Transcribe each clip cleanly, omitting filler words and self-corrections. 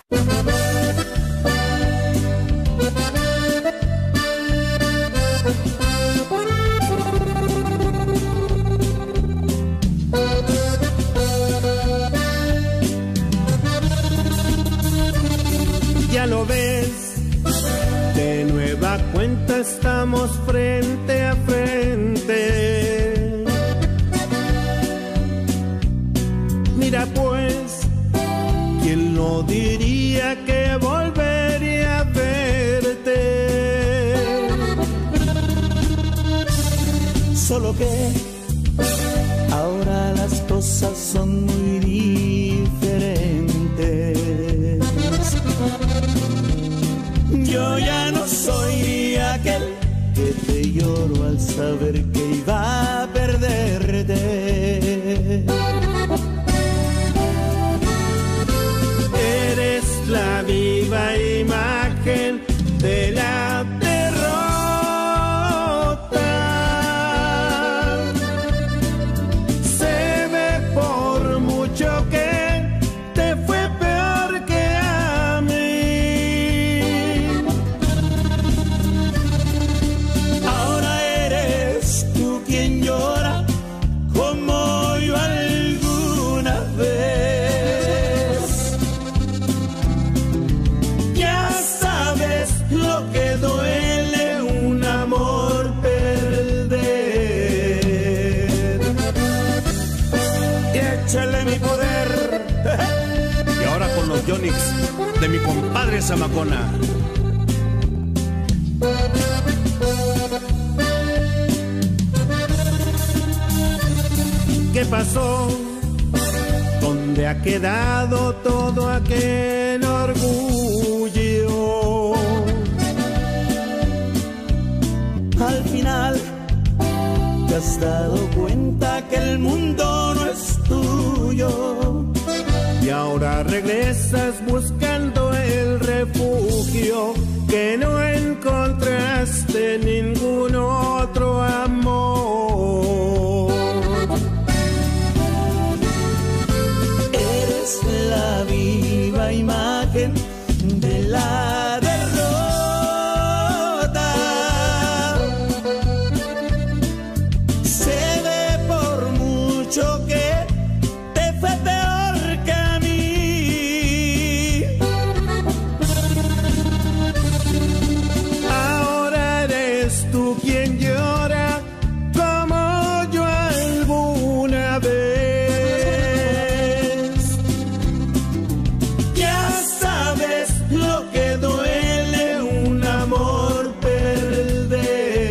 Ya lo ves, de nueva cuenta estamos frente a frente. Mira pues, ¿quién lo diría que volvería a verte? Solo que ahora las cosas son muy diferentes. Yo ya no soy aquel que te lloro al saber que iba a perderte. Eres la viva imagen de la derrota. Se ve por mucho que te fue peor que a mí. Ahora eres tú quien llora como yo alguna vez. Ya sabes lo que duele un amor perder. Y échale mi poder. Y ahora con los Yonix de mi compadre Zamacona. ¿Qué pasó? ¿Dónde ha quedado todo aquel orgullo? Al final te has dado cuenta que el mundo no es tuyo. Y ahora regresas buscando el refugio que no encontraste en ningún otro amor. Eres la viva imagen de la derrota. Se ve por mucho que te fue peor que a mí. Ahora eres tú quien llora como yo alguna vez. Ya sabes lo que duele un amor perder.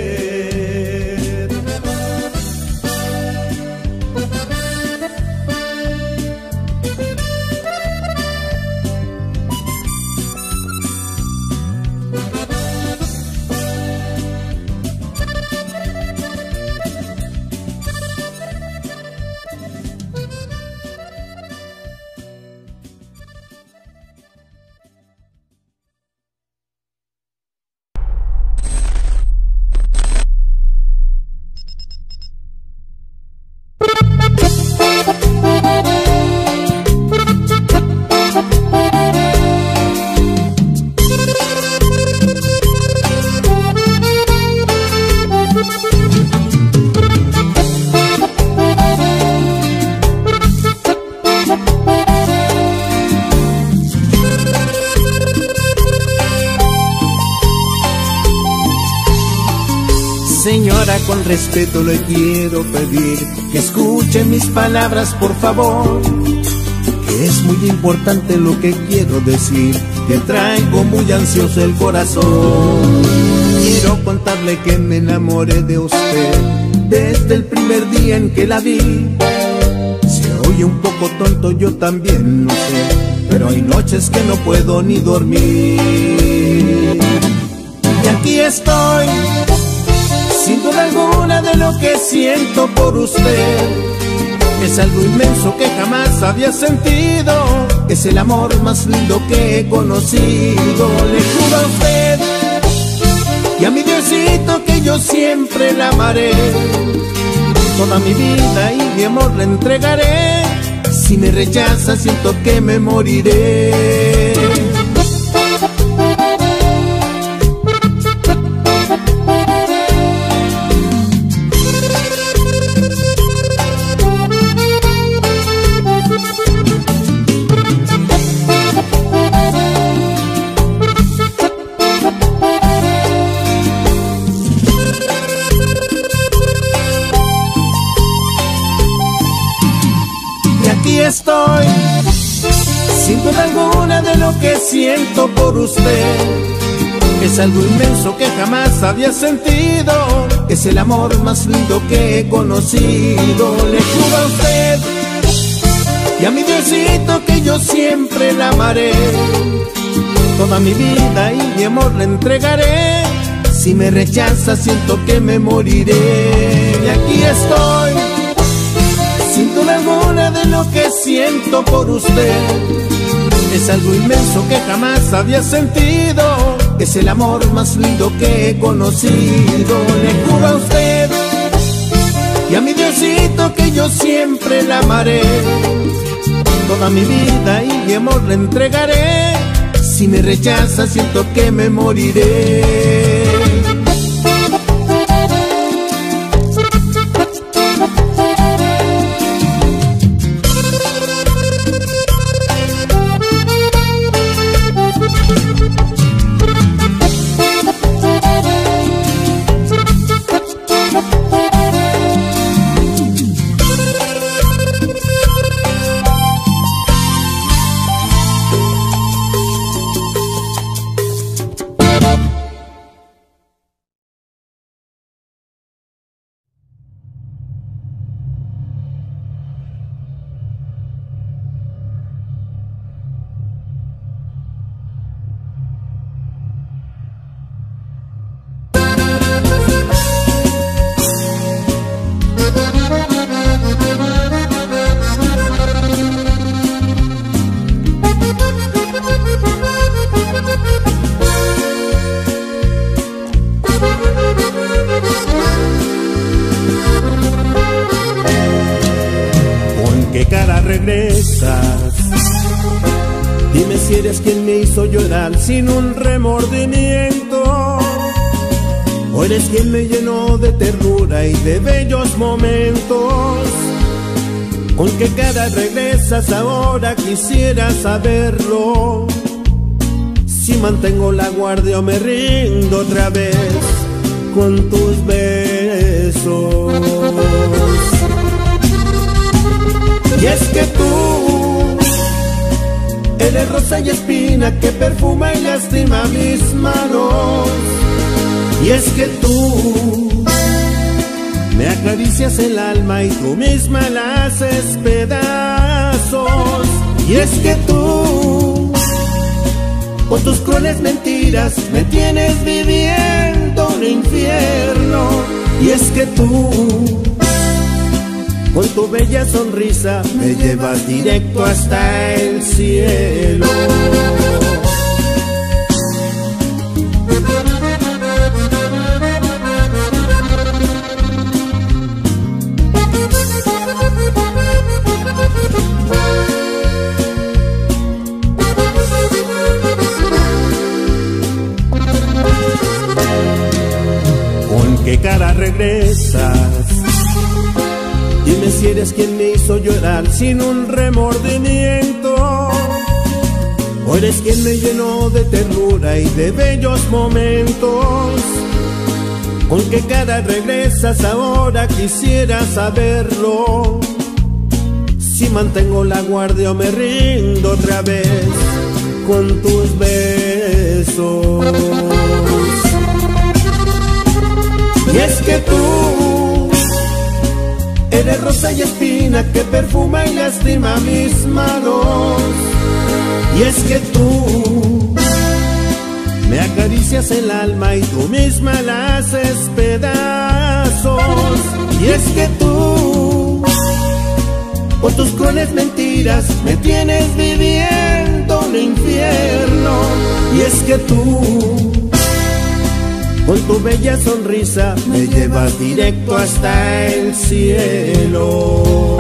Señora, con respeto le quiero pedir que escuche mis palabras, por favor, que es muy importante lo que quiero decir, que traigo muy ansioso el corazón. Quiero contarle que me enamoré de usted desde el primer día en que la vi. Se oye un poco tonto, yo también lo sé, pero hay noches que no puedo ni dormir. Y aquí estoy, sin duda alguna de lo que siento por usted. Es algo inmenso que jamás había sentido. Es el amor más lindo que he conocido. Le juro a usted y a mi Diosito que yo siempre la amaré. Toda mi vida y mi amor le entregaré. Si me rechaza siento que me moriré. duda alguna de lo que siento por usted. Es algo inmenso que jamás había sentido. Es el amor más lindo que he conocido. Le juro a usted y a mi Diosito que yo siempre la amaré. Toda mi vida y mi amor le entregaré. Si me rechaza siento que me moriré. Y aquí estoy, sin duda alguna de lo que siento por usted. Es algo inmenso que jamás había sentido. Es el amor más lindo que he conocido. Le juro a usted y a mi Diosito que yo siempre la amaré. Toda mi vida y mi amor le entregaré. Si me rechaza siento que me moriré. Regresas, dime si eres quien me hizo llorar sin un remordimiento, o eres quien me llenó de ternura y de bellos momentos. ¿Con qué cara regresas ahora? Quisiera saberlo. Si mantengo la guardia o me rindo otra vez con tus besos. Y es que tú eres rosa y espina que perfuma y lastima mis manos. Y es que tú me acaricias el alma y tú misma la haces pedazos. Y es que tú con tus crueles mentiras me tienes viviendo un infierno. Y es que tú con tu bella sonrisa me llevas directo hasta el cielo. ¿Con qué cara regresas? Dime si eres quien me hizo llorar sin un remordimiento, o eres quien me llenó de ternura y de bellos momentos. ¿Con qué cara regresas ahora? Quisiera saberlo. Si mantengo la guardia o me rindo otra vez con tus besos. Y es que tú eres rosa y espina que perfuma y lastima mis manos. Y es que tú me acaricias el alma y tú misma la haces pedazos. Y es que tú con tus crueles mentiras me tienes viviendo un infierno. Y es que tú con tu bella sonrisa me llevas directo hasta el cielo.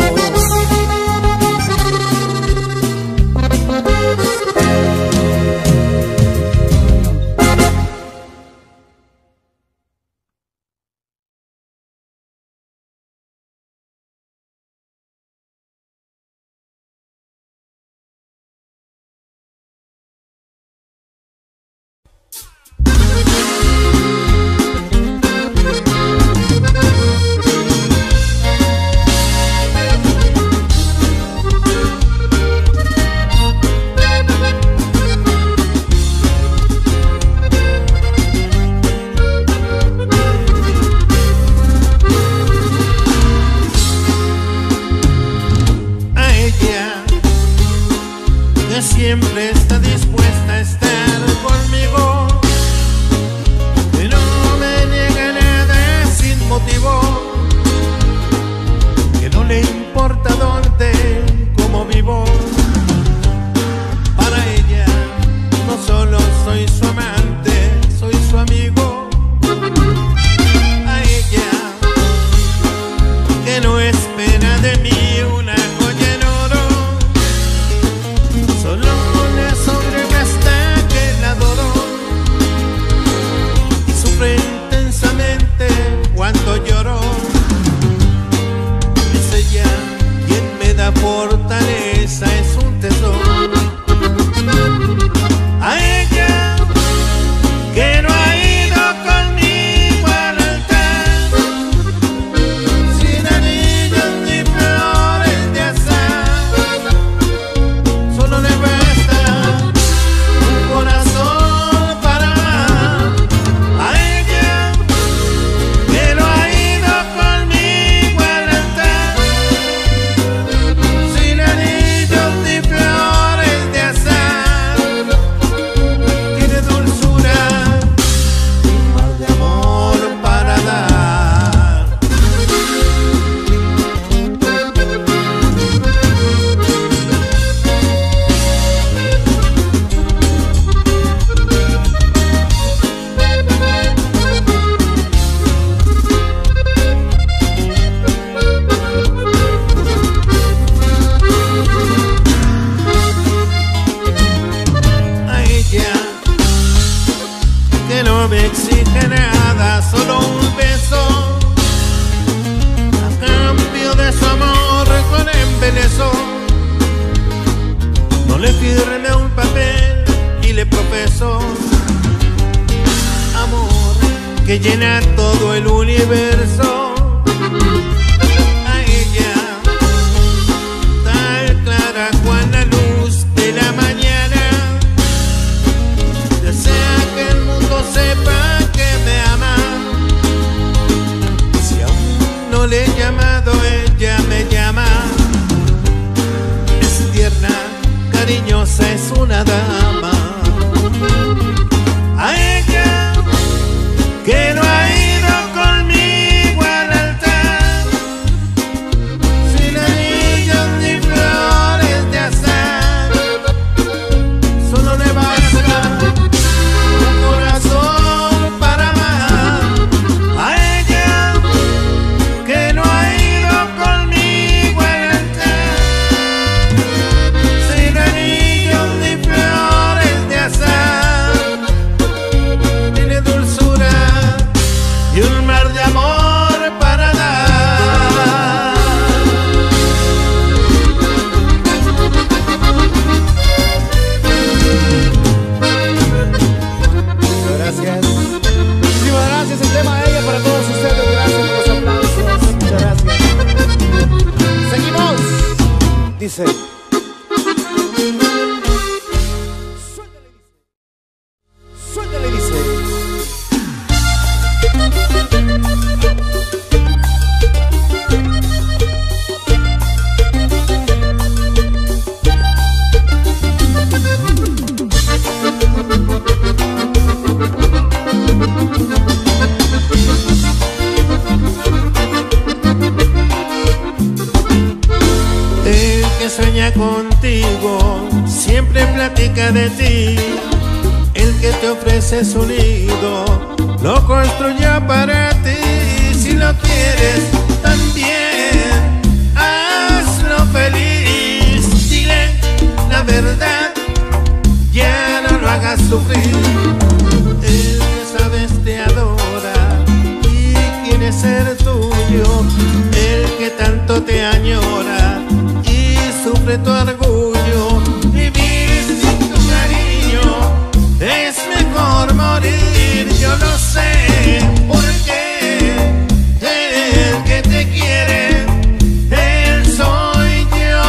exige nada, solo un beso a cambio de su amor con embeleso. No le firme un papel y le profeso amor que llena todo el universo. A ella, tal clara cual la luz de la mañana, desea que el mundo sepa que me ama. Si aún no le he llamado, ella me llama. Es tierna, cariñosa, es una dama. A ella, que no ha ido conmigo al altar, sin anillos ni flores de azar, solo le basta un corazón para amar. A ella, que no ha ido conmigo al altar, sin anillos ni flores de azar, tiene dulzura y un mar de amor para dar. Muchas gracias. Muchísimas gracias. El tema de ella para todos ustedes. Gracias por los aplausos. Muchas gracias. Seguimos. Dice. Suéltale, dice. El que sueña contigo siempre platica de ti. El que te ofrece su nido lo construyó para ti. Si lo quieres también, hazlo feliz. Dile la verdad, ya no lo hagas sufrir. El que sabes te adora y quiere ser tuyo. El que tanto te añora y sufre tu orgullo. Vivir sin tu cariño es mejor morir. Yo lo sé, porque el que te quiere, él soy yo.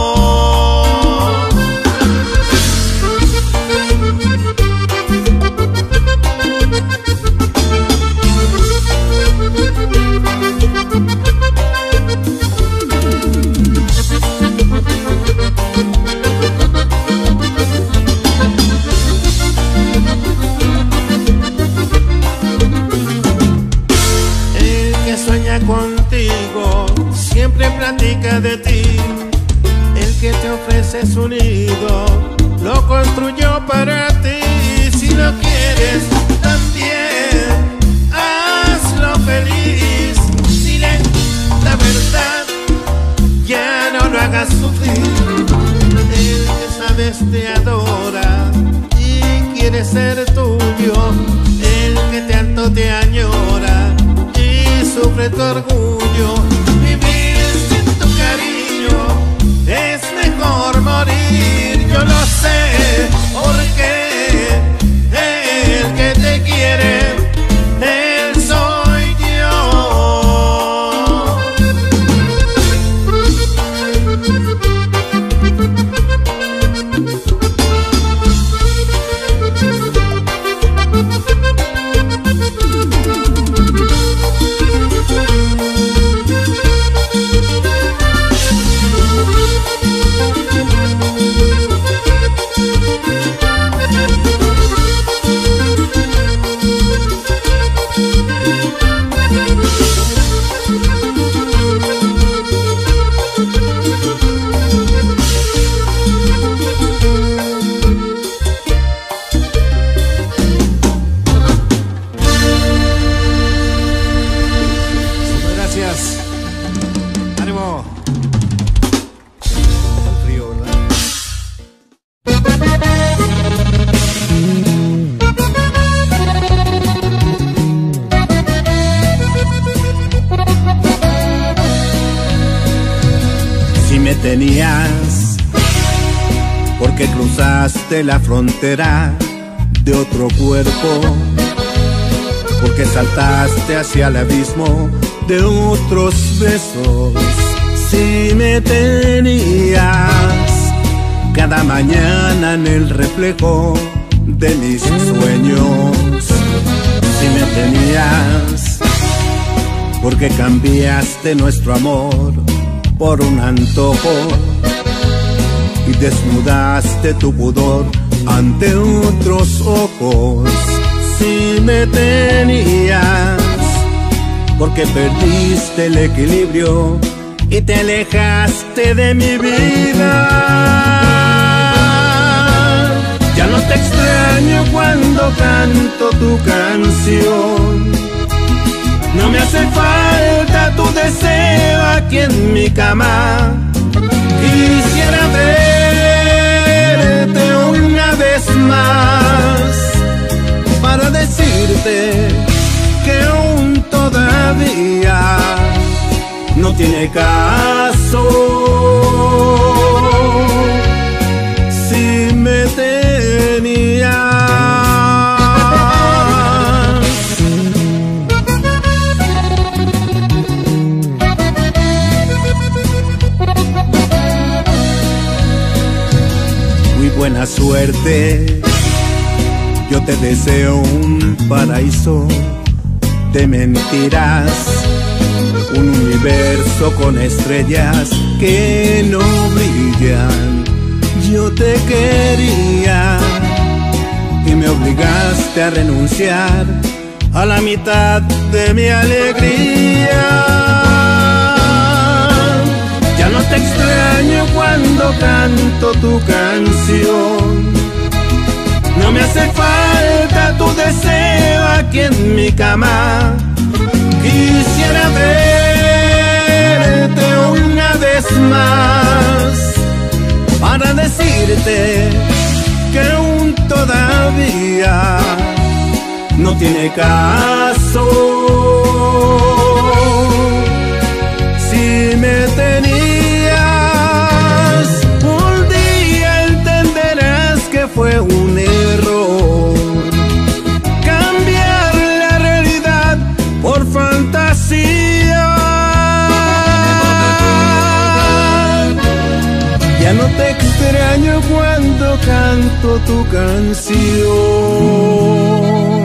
El que sueña contigo siempre platica de ti. El que te ofrece su nido lo construyó para ti. Si lo quieres también, hazlo feliz. Dile la verdad, ya no lo hagas sufrir. El que sabes te adora y quiere ser tuyo. El que tanto te añora y sufre tu orgullo. Vivir sin tu cariño es mejor morir. Yo lo sé, porque el que te quiere, él soy yo. cruzaste la frontera de otro cuerpo, porque saltaste hacia el abismo de otros besos. Si me tenías cada mañana en el reflejo de mis sueños, si me tenías porque cambiaste nuestro amor por un antojo y desnudaste tu pudor ante otros ojos. Si me tenías porque perdiste el equilibrio y te alejaste de mi vida. Ya no te extraño cuando canto tu canción, no me hace falta tu deseo aquí en mi cama. Quisiera verte una vez más para decirte que aún todavía no tiene caso si me tenías. Muy buena suerte, yo te deseo un paraíso de mentiras, un universo con estrellas que no brillan. Yo te quería y me obligaste a renunciar a la mitad de mi alegría. Ya no te extraño cuando canto tu canción, no me hace falta tu deseo aquí en mi cama. Quisiera verte una vez más para decirte que aún todavía no tiene caso si me tenías. Un día entenderás que fue un error cambiar la realidad por fantasía. Ya no te extraño cuando canto tu canción.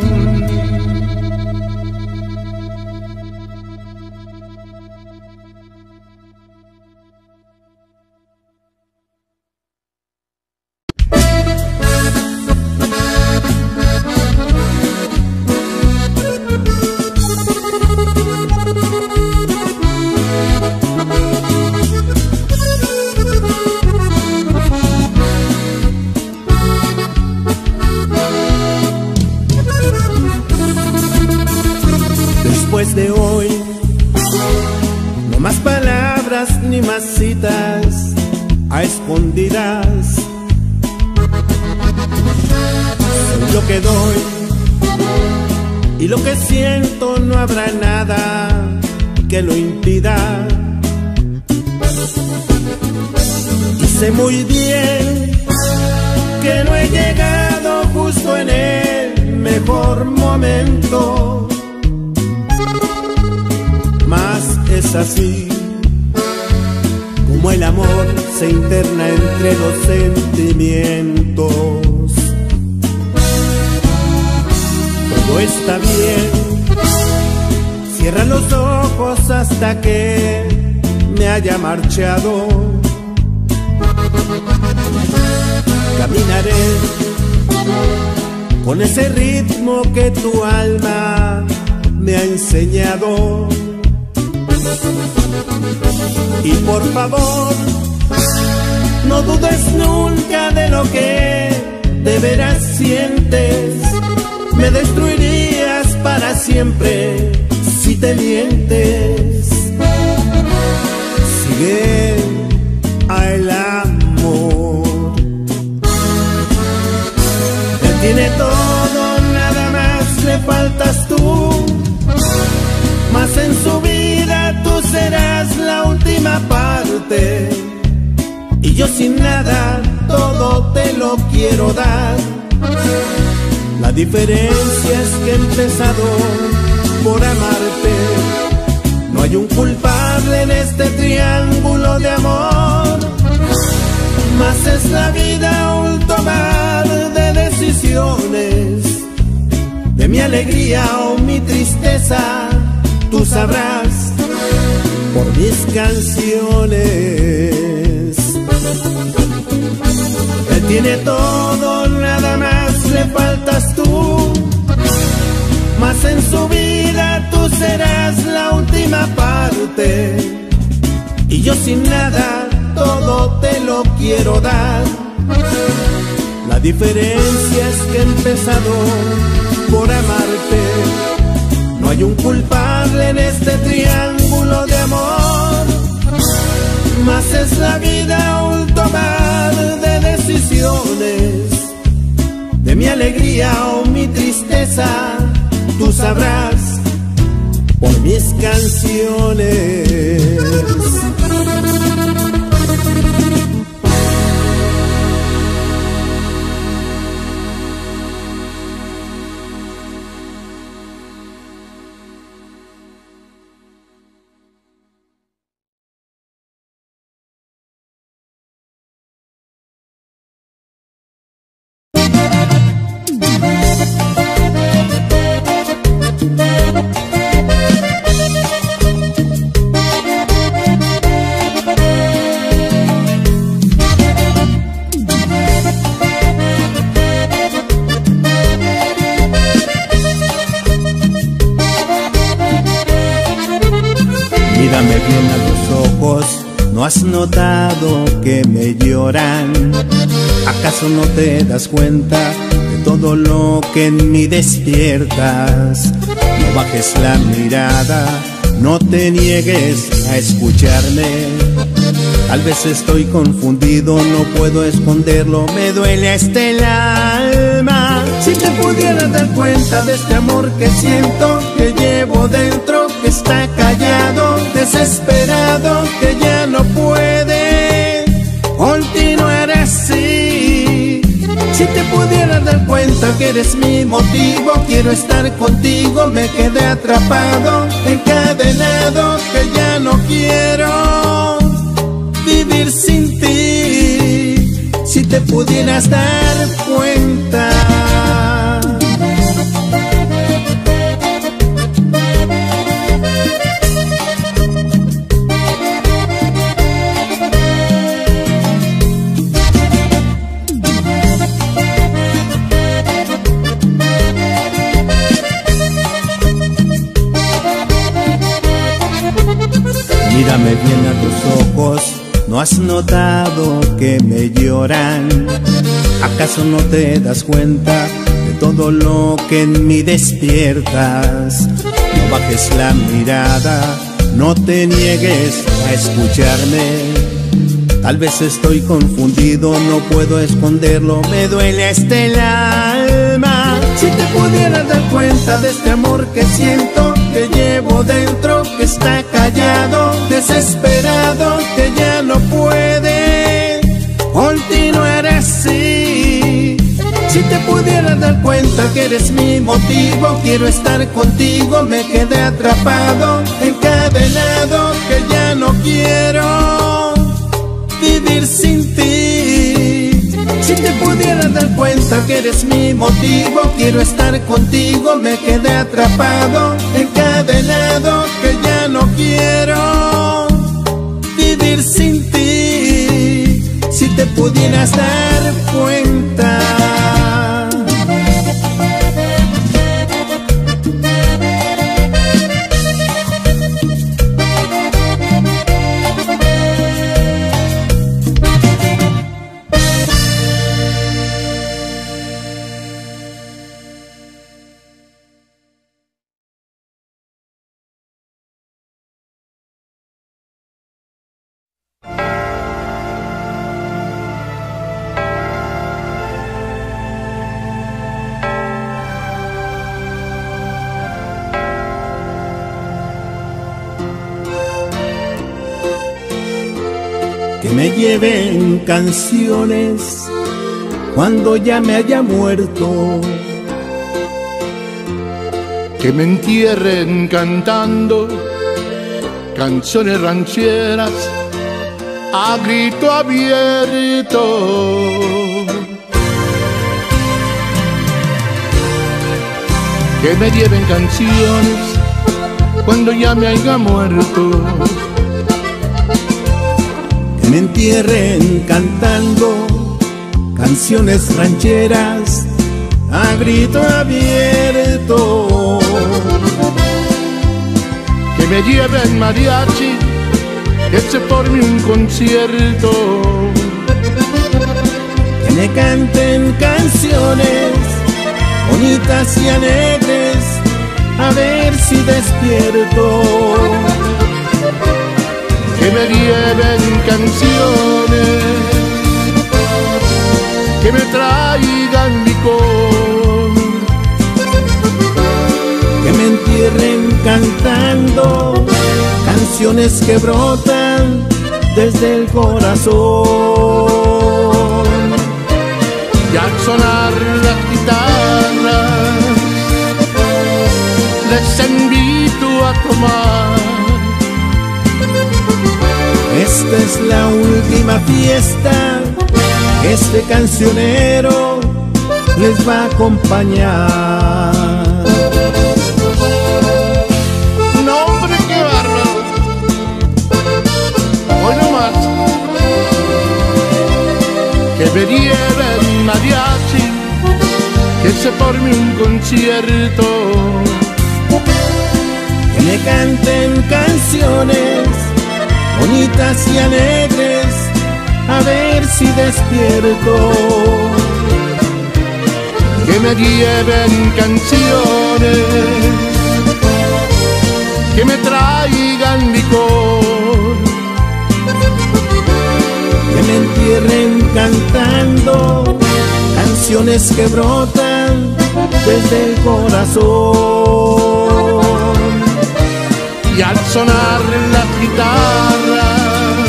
De hoy, no más palabras ni más citas a escondidas. Soy lo que doy y lo que siento, no habrá nada que lo impida. Y sé muy bien que no he llegado justo en el mejor momento, mas es así como el amor se interna entre los sentimientos. Todo está bien, cierra los ojos hasta que me haya marchado. Caminaré con ese ritmo que tu alma me ha enseñado. Y por favor, no dudes nunca de lo que de veras sientes. Me destruirías para siempre si te mientes. Sigue al amor, él tiene todo, nada más le faltas tú. Mas en su vida tú serás la última parte y y yo sin nada todo te lo quiero dar. La diferencia es que he empezado por amarte. No hay un culpable en este triángulo de amor, mas es la vida un tomar de decisiones. De mi alegría o mi tristeza, tú sabrás por mis canciones. Él tiene todo, nada más le faltas tú. Mas en su vida tú serás la última parte, y yo sin nada todo te lo quiero dar. La diferencia es que he empezado por amarte. No hay un culpable en este triángulo de amor, mas es la vida un tomar de decisiones. De mi alegría o mi tristeza, tú sabrás por mis canciones. Mírame bien a los ojos, ¿no has notado que me lloran? ¿Acaso no te das cuenta de todo lo que en mí despiertas? No bajes la mirada, no te niegues a escucharme. Tal vez estoy confundido, no puedo esconderlo, me duele hasta el alma. Si te pudieras dar cuenta de este amor que siento, que llevo dentro, que está callado, desesperado, que ya no puede continuar así. Si te pudieras dar cuenta que eres mi motivo, quiero estar contigo, me quedé atrapado, encadenado, que ya no quiero vivir sin ti. Si te pudieras dar cuenta. Mírame bien a tus ojos, ¿no has notado que me lloran? ¿Acaso no te das cuenta de todo lo que en mí despiertas? No bajes la mirada, no te niegues a escucharme. Tal vez estoy confundido, no puedo esconderlo, me duele hasta el alma. Si te pudieras dar cuenta de este amor que siento, que llevo dentro, que está callado, desesperado, que ya no puede continuar así. Si te pudieras dar cuenta que eres mi motivo, quiero estar contigo, me quedé atrapado, encadenado, que ya no quiero vivir sin ti. Si te pudieras dar cuenta que eres mi motivo, quiero estar contigo, me quedé atrapado, encadenado, que ya no quiero vivir sin ti. Si te pudieras dar cuenta. me lleven canciones cuando ya me haya muerto. Que me entierren cantando canciones rancheras a grito abierto. Que me lleven canciones cuando ya me haya muerto. Que me entierren cantando canciones rancheras a grito abierto. Que me lleven mariachi, que se forme un concierto. Que me canten canciones bonitas y alegres, a ver si despierto. Que me lleven canciones, que me traigan licor. Que me entierren cantando canciones que brotan desde el corazón. Y al sonar las guitarras les invito a tomar. Esta es la última fiesta que este cancionero les va a acompañar. No, hombre, qué bárbaro. Hoy no más. Que me lleven mariachi, que se forme un concierto. Que me canten canciones bonitas y alegres, a ver si despierto. Que me lleven canciones, que me traigan licor. Que me entierren cantando canciones que brotan desde el corazón. Y al sonar las guitarras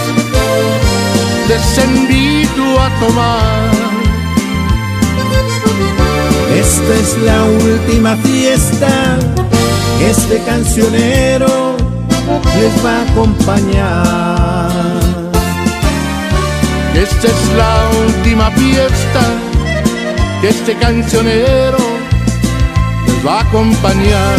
les invito a tomar. Esta es la última fiesta que este cancionero les va a acompañar. Esta es la última fiesta que este cancionero les va a acompañar.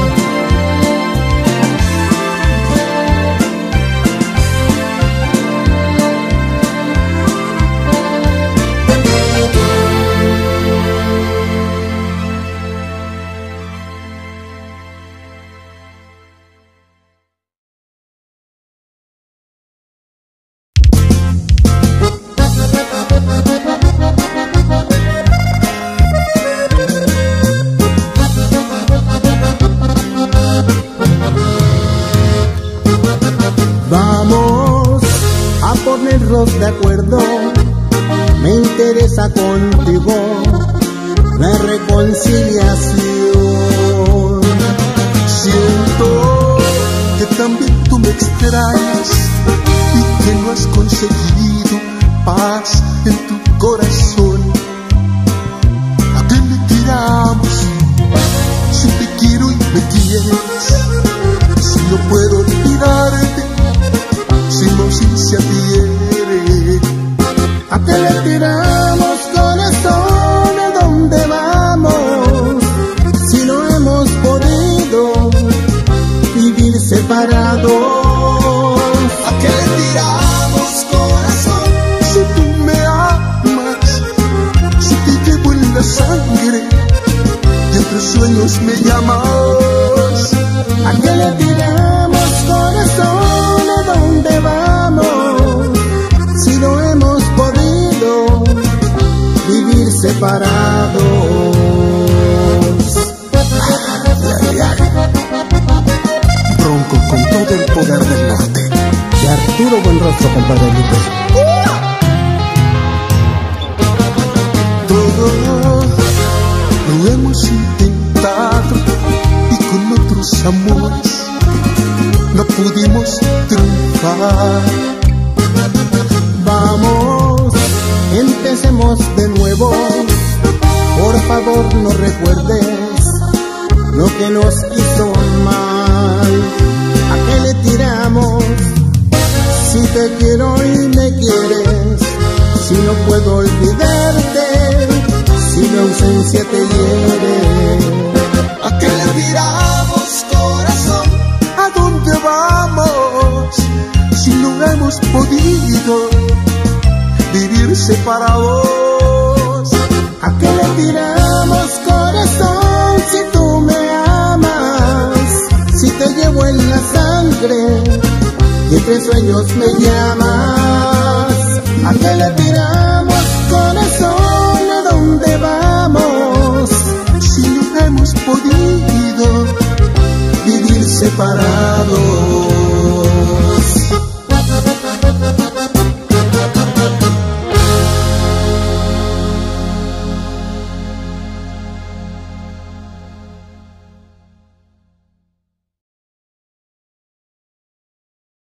De acuerdo, me interesa contigo la reconciliación. Siento que también tú me extrañas y que no has conseguido paz en tu corazón. ¿A qué le tiramos si te quiero y me quieres? Si no puedo olvidarte, si no se adhiere. ¿A qué le tiramos, corazón? ¿A dónde vamos? Si no hemos podido vivir separados. ¿A qué le tiramos, corazón? Si tú me amas, si te llevo en la sangre y entre sueños me llamas. ¿A qué le tiramos, corazón? ¿A dónde vamos? Si no hemos podido vivir separados. Bronco con todo el poder del norte. De Arturo Buenrostro, compadre Lucas. Todo lo hemos intentado y con otros amores no pudimos triunfar. somos, empecemos de nuevo. Por favor no recuerdes lo que nos hizo mal. ¿A qué le tiramos? Si te quiero y me quieres, si no puedo olvidarte, si mi ausencia te hiere. ¿A qué le tiramos, corazón? ¿A dónde vamos si no hemos podido vivir separados? ¿A qué le tiramos, corazón, si tú me amas? Si te llevo en la sangre y entre sueños me llamas. ¿A qué le tiramos, corazón? ¿A dónde vamos si no hemos podido vivir separados?